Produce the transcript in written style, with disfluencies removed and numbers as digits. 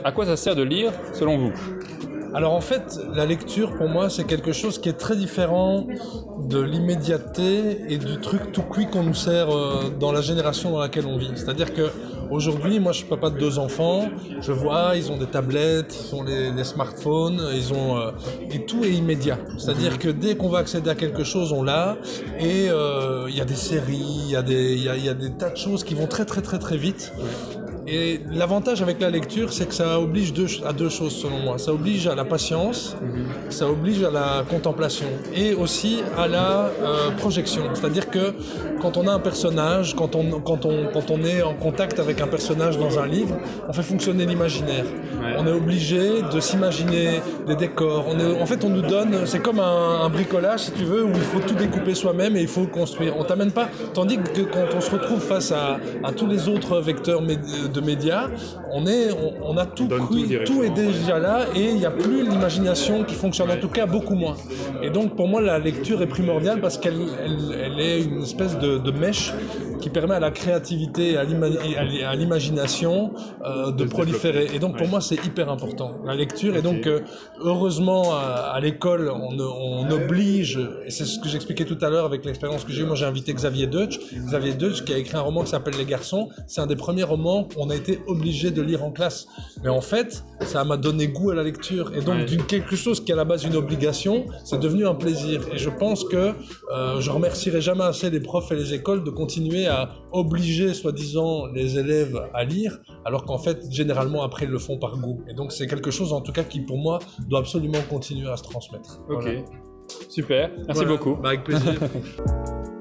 À quoi ça sert de lire, selon vous? Alors en fait, la lecture pour moi c'est quelque chose qui est très différent de l'immédiateté et du truc tout cuit qu'on nous sert dans la génération dans laquelle on vit. C'est-à-dire que aujourd'hui, moi je suis papa de 2 enfants, je vois, ils ont des tablettes, ils ont les smartphones, et tout est immédiat. C'est-à-dire que dès qu'on va accéder à quelque chose, on l'a, et il y a des séries, il y a des tas de choses qui vont très vite. Et l'avantage avec la lecture, c'est que ça oblige à 2 choses selon moi. Ça oblige à la patience, ça oblige à la contemplation et aussi à la projection. C'est-à-dire que quand on a un personnage, quand on est en contact avec un personnage dans un livre, on fait fonctionner l'imaginaire. Ouais. On est obligé de s'imaginer des décors. En fait, on nous donne, c'est comme un bricolage, si tu veux, où il faut tout découper soi-même et il faut construire. On t'amène pas, tandis que quand on se retrouve face à tous les autres vecteurs de médias, on a tout cru, tout est déjà là et il n'y a plus l'imagination qui fonctionne, en tout cas beaucoup moins. Et donc pour moi la lecture est primordiale parce qu'elle est une espèce de mèche qui permet à la créativité et à l'imagination de proliférer. Et donc pour moi c'est hyper important, la lecture. Et donc heureusement à l'école on oblige, et c'est ce que j'expliquais tout à l'heure avec l'expérience que j'ai eue, moi j'ai invité Xavier Deutsch qui a écrit un roman qui s'appelle Les Garçons. C'est un des premiers romans qu'on a été obligé de lire en classe. Mais en fait, ça m'a donné goût à la lecture. Et donc, quelque chose qui est à la base une obligation, c'est devenu un plaisir. Et je pense que je remercierai jamais assez les profs et les écoles de continuer à obliger, soi-disant, les élèves à lire, alors qu'en fait, généralement, après, ils le font par goût. Et donc, c'est quelque chose, en tout cas, qui, pour moi, doit absolument continuer à se transmettre. Ok. Voilà. Super. Merci beaucoup. Avec plaisir.